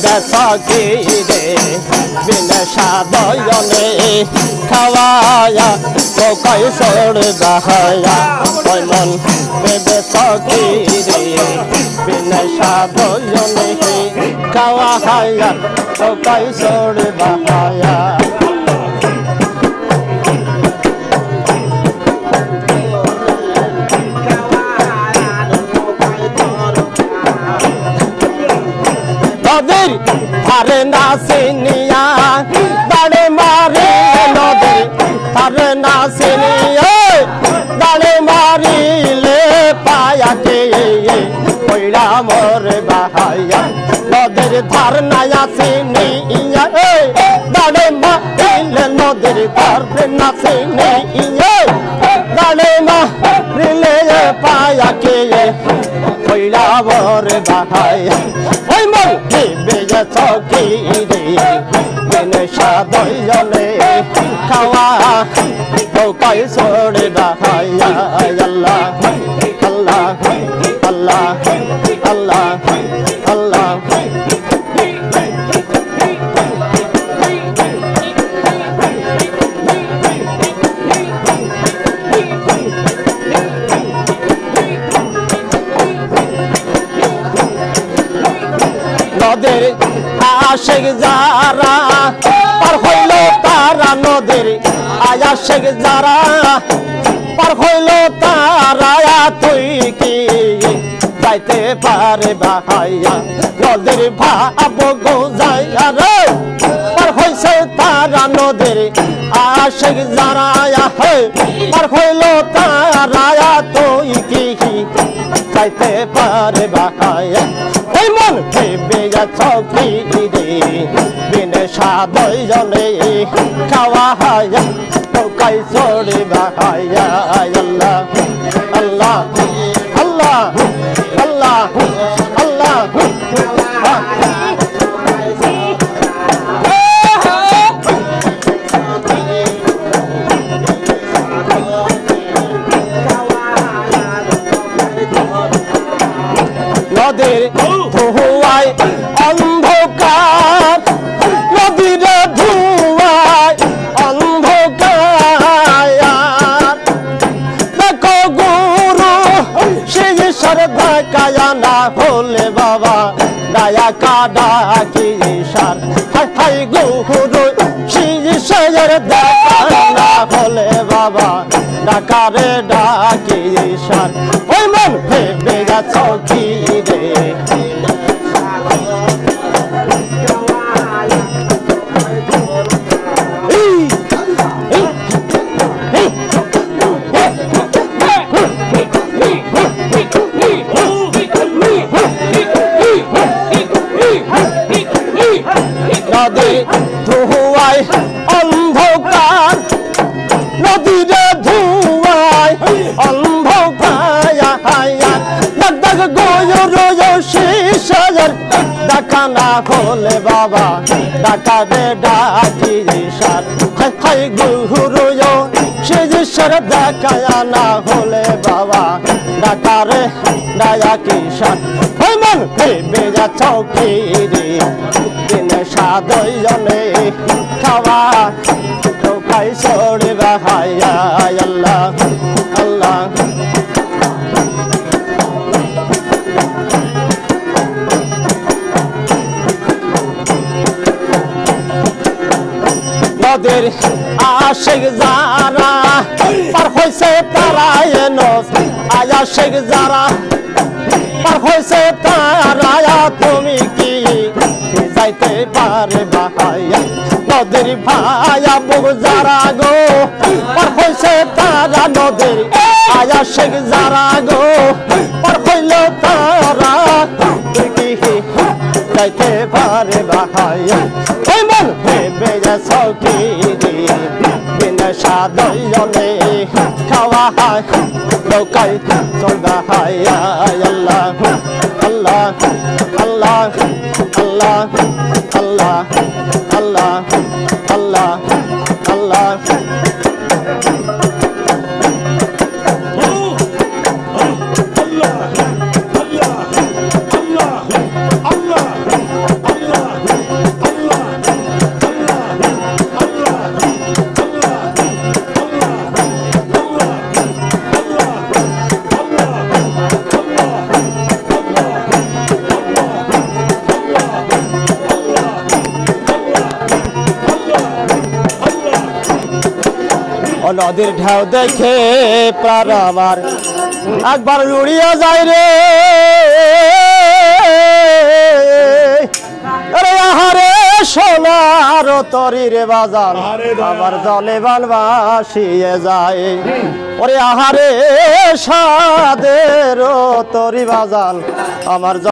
সখী রে বিনা সাদয়নে খাওয়ায়া লোকাই সর বাহায়া ওই মন বেবে সখী রে বিনা সাদয়নে খাওয়ায়া লোকাই সর বাহায়া নদীর ধারে নাসিনিয়া দাঁড়ে মারে নদীর ধারে নাসিনিয়া দাঁড়ে মারিলে পায়াকে কইরা মরে বাহায়া নদীর ধার নাসিনিয়া দাঁড়ে মারিলে নদীর ধার নাসিনিয়া দাঁড়ে মারিলে পায়াকে কইরা মরে বাহায়া ওই মন বেজে সখী রে বিনে সাদয়নে খাওয়া লোকাই সরে বাহায়া আল্লাহ আল্লাহ আল্লাহ আল্লাহ আল্লাহ নদীর আশেক যারা পার হইল তারা নদীর আশেক যারা পার হইল তারা তুই কি যাইতে পারে বাহাইয়া নদীর ভাব গোজাইয়া রে পার হইছে তারা নদীর আশেক যারা পার হইল তারা তুই কি যাইতে পারে বাহাইয়া ওই মন ভেবে সখী রে বিনে সাদয়নে খাওয়া হায়া লোকাই সরে বাহায়া আল্লাহ আল্লাহ আল্লাহ আল্লাহ আল্লাহ নদীর ধুয়ায় অন্ধকার নদীর ধুয়ায় অন্ধকার দেখো গুরু সেই সরদা কায়া না হলে বাবা দায়া কাডা কি সার হাই হাই গুরু সেই সরদা না হলে বাবা ডাকারে ডাকি সার ওই মন ভেবে সখী রে নদী ধুয়ায় অন্ধকার নদীর ধুয়ায় অন্ধকার দাগ গোয়র শিশার দেখা না হলে বাবা ডাকারে ডাকি সার হাই গুরু শিশার দেখা না হলে বাবা ডাকারে ডাকি সার ওই মন ভেবে সখী রে বিনে সাদয়নে খাওয়া লোকাই সরে বাহায়া আল্লাহ আল্লাহ নদীর আশেক যারা পার হইছে তারা আশেক যারা পার হইছে তারা তুমি কি যাইতে পারে বাহায়া নদীর ভায়া বুক যারা গো পার হইছে তারা নদীর আশেক যারা গো পার হইল তারা কি যাইতে পারে বাহায়া ওই মন ভেবে সখী রে বিনা সাদয়নে খাওয়া হায় লোকাই সর বাহায়া আল্লাহ আল্লাহ আল্লাহ আল্লাহ আল্লাহ আল্লাহ আল্লাহ আল্লাহ নদীর ঢেউ দেখে প্রাণ আমার একবার উড়িয়া যায় রে আরে আহারে সোনার তরি রে বাজান আমার জলে বানবাসিয়ে যায় ওরে আহারে সাদের তরি বাজান আমার